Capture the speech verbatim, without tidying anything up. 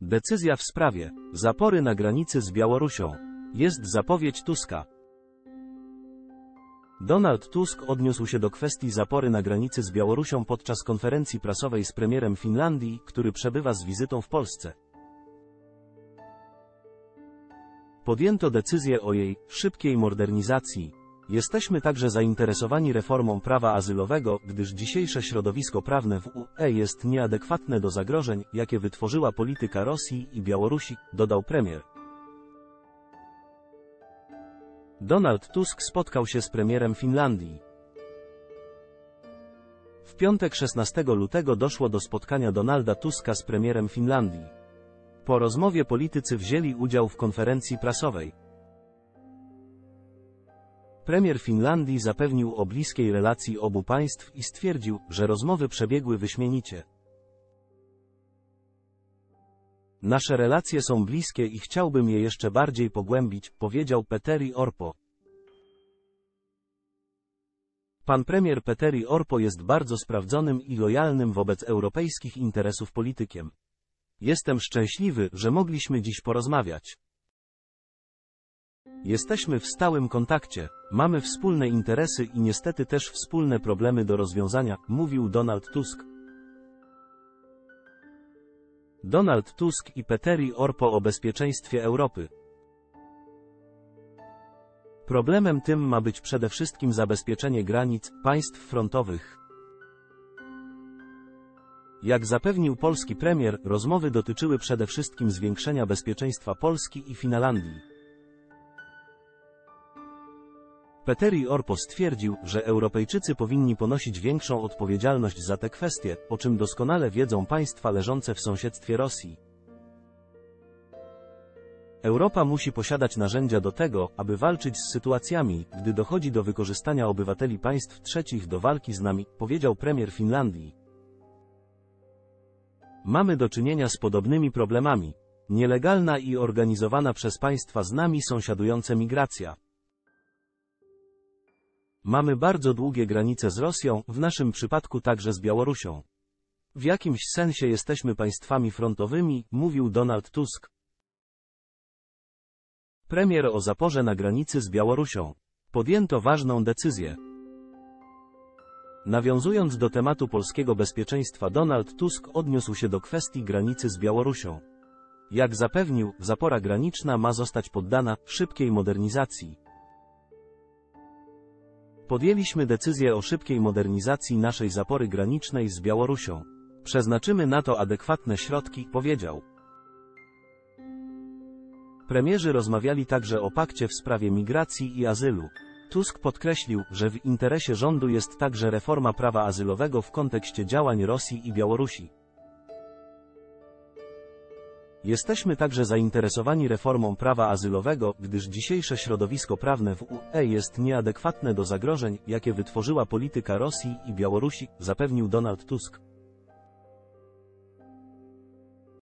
Decyzja w sprawie zapory na granicy z Białorusią. Jest zapowiedź Tuska. Donald Tusk odniósł się do kwestii zapory na granicy z Białorusią podczas konferencji prasowej z premierem Finlandii, który przebywa z wizytą w Polsce. Podjęto decyzję o jej szybkiej modernizacji. Jesteśmy także zainteresowani reformą prawa azylowego, gdyż dzisiejsze środowisko prawne w U E jest nieadekwatne do zagrożeń, jakie wytworzyła polityka Rosji i Białorusi, dodał premier. Donald Tusk spotkał się z premierem Finlandii. W piątek szesnastego lutego doszło do spotkania Donalda Tuska z premierem Finlandii. Po rozmowie politycy wzięli udział w konferencji prasowej. Premier Finlandii zapewnił o bliskiej relacji obu państw i stwierdził, że rozmowy przebiegły wyśmienicie. Nasze relacje są bliskie i chciałbym je jeszcze bardziej pogłębić, powiedział Petteri Orpo. Pan premier Petteri Orpo jest bardzo sprawdzonym i lojalnym wobec europejskich interesów politykiem. Jestem szczęśliwy, że mogliśmy dziś porozmawiać. Jesteśmy w stałym kontakcie, mamy wspólne interesy i niestety też wspólne problemy do rozwiązania, mówił Donald Tusk. Donald Tusk i Petteri Orpo o bezpieczeństwie Europy. Problemem tym ma być przede wszystkim zabezpieczenie granic państw frontowych. Jak zapewnił polski premier, rozmowy dotyczyły przede wszystkim zwiększenia bezpieczeństwa Polski i Finlandii. Petteri Orpo stwierdził, że Europejczycy powinni ponosić większą odpowiedzialność za te kwestie, o czym doskonale wiedzą państwa leżące w sąsiedztwie Rosji. Europa musi posiadać narzędzia do tego, aby walczyć z sytuacjami, gdy dochodzi do wykorzystania obywateli państw trzecich do walki z nami, powiedział premier Finlandii. Mamy do czynienia z podobnymi problemami. Nielegalna i organizowana przez państwa z nami sąsiadujące migracja. Mamy bardzo długie granice z Rosją, w naszym przypadku także z Białorusią. W jakimś sensie jesteśmy państwami frontowymi, mówił Donald Tusk. Premier o zaporze na granicy z Białorusią. Podjęto ważną decyzję. Nawiązując do tematu polskiego bezpieczeństwa, Donald Tusk odniósł się do kwestii granicy z Białorusią. Jak zapewnił, zapora graniczna ma zostać poddana szybkiej modernizacji. Podjęliśmy decyzję o szybkiej modernizacji naszej zapory granicznej z Białorusią. Przeznaczymy na to adekwatne środki, powiedział. Premierzy rozmawiali także o pakcie w sprawie migracji i azylu. Tusk podkreślił, że w interesie rządu jest także reforma prawa azylowego w kontekście działań Rosji i Białorusi. Jesteśmy także zainteresowani reformą prawa azylowego, gdyż dzisiejsze środowisko prawne w U E jest nieadekwatne do zagrożeń, jakie wytworzyła polityka Rosji i Białorusi, zapewnił Donald Tusk.